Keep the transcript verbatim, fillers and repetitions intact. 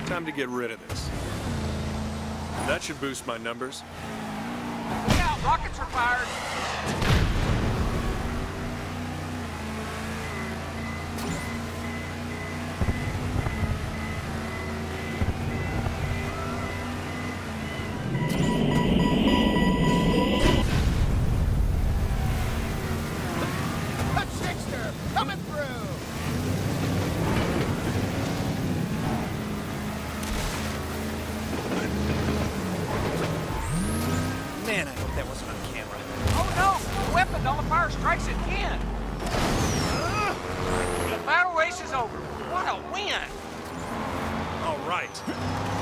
Time to get rid of this. That should boost my numbers. Look out, rockets are fired. Coming through! Man, I hope that wasn't on camera. Oh no! The weapon on the fire strikes again! The battle race is over. What a win! All right.